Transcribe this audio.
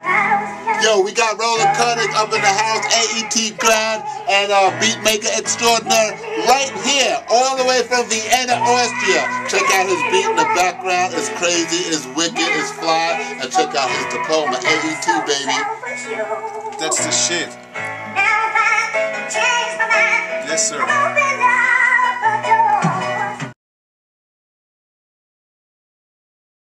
Yo, we got Roland up in the house, AET grad and beat maker extraordinaire right here, all the way from Vienna, Austria. Check out his beat in the background. It's crazy, it's wicked, it's fly. And check out his diploma, AET, baby. That's the shit. Yes, sir.